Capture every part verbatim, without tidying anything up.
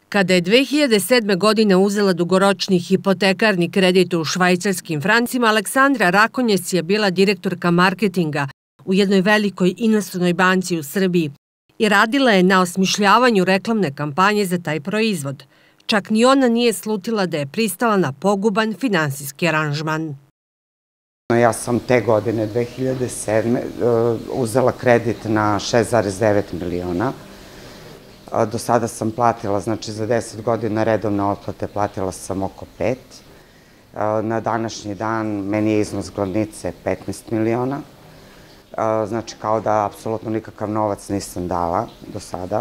Kada je dve hiljade sedme. godine uzela dugoročni hipotekarni kredit u švajcarskim francima, Aleksandra Rakonjac je bila direktorka marketinga u jednoj velikoj inostranoj banci u Srbiji i radila je na osmišljavanju reklamne kampanje za taj proizvod. Čak ni ona nije slutila da je pristala na poguban finansijski aranžman. Ja sam te godine, dve hiljade sedme. uzela kredit na šest zarez devet miliona. Do sada sam platila, znači za deset godina redovne otplate platila sam oko pet. Na današnji dan meni je iznos glavnice petnaest miliona. Znači kao da apsolutno nikakav novac nisam dala do sada.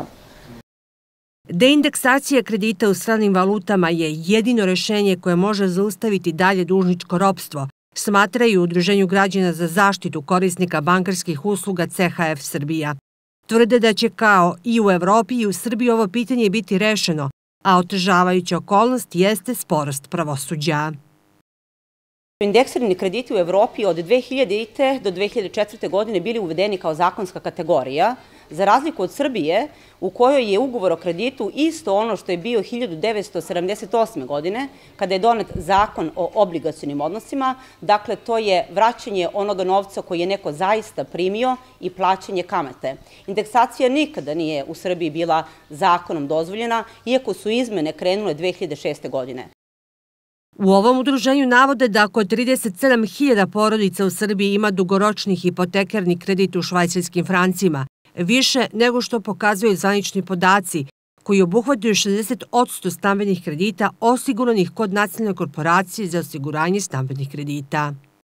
Deindeksacija kredita u stranim valutama je jedino rešenje koje može zaustaviti dalje dužničko ropstvo, smatraju u Udruženju građana za zaštitu korisnika bankarskih usluga C H F Srbija. Tvrde da će kao i u Evropi i u Srbiji ovo pitanje biti rešeno, a otežavajuća okolnost jeste sporost pravosuđa. Indeksirani krediti u Evropi od dve hiljadite. do dve hiljade četvrte. godine bili uvedeni kao zakonska kategorija, za razliku od Srbije u kojoj je ugovor o kreditu isto ono što je bio hiljadu devetsto sedamdeset osme. godine, kada je donet zakon o obligacionim odnosima. Dakle, to je vraćanje onoga novca koji je neko zaista primio i plaćanje kamate. Indeksacija nikada nije u Srbiji bila zakonom dozvoljena, iako su izmene krenule dve hiljade šeste. godine. U ovom udruženju navode da oko trideset sedam hiljada porodica u Srbiji ima dugoročni hipotekarni kredit u švajcarskim francima, više nego što pokazuju zvanični podaci, koji obuhvataju šezdeset posto stambenih kredita osiguranih kod Nacionalne korporacije za osiguranje stambenih kredita.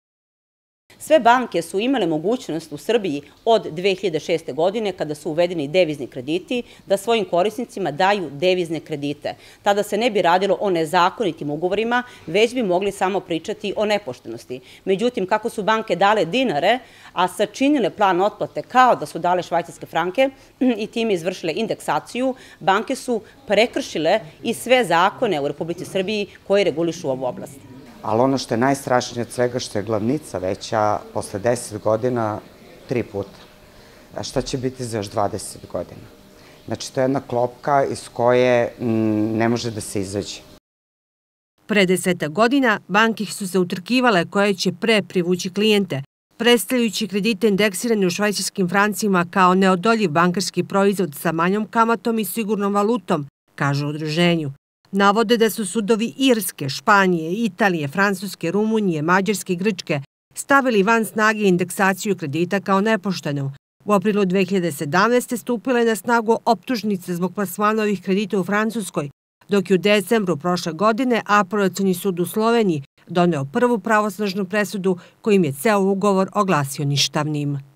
Sve banke su imale mogućnost u Srbiji od dve hiljade šeste. godine, kada su uvedeni devizni krediti, da svojim korisnicima daju devizne kredite. Tada se ne bi radilo o nezakonitim ugovorima, već bi mogli samo pričati o nepoštenosti. Međutim, kako su banke dale dinare, a sačinile plan otplate kao da su dale švajcarske franke i time izvršile indeksaciju, banke su prekršile i sve zakone u Republici Srbiji koji regulišu ovu oblast. Ali ono što je najstrašnije od svega, što je glavnica veća posle deset godina tri puta. A šta će biti za još dvadeset godina? Znači, to je jedna klopka iz koje ne može da se izađe. Pre deseta godina banke su se utrkivale koje će pre privući klijente, predstavljajući kredite indeksirane u švajcarskim francima kao neodoljiv bankarski proizvod sa manjom kamatom i sigurnom valutom, kažu u udruženju. Navode da su sudovi Irske, Španije, Italije, Francuske, Rumunije, Mađarske i Grčke stavili van snage indeksaciju kredita kao nepoštenu. U aprilu dve hiljade sedamnaeste. stupila je na snagu optužnice zbog plasmana ovih kredita u Francuskoj, dok je u decembru prošle godine Apelacioni sud u Sloveniji doneo prvu pravosnažnu presudu kojim je ceo ugovor oglasio ništavnim.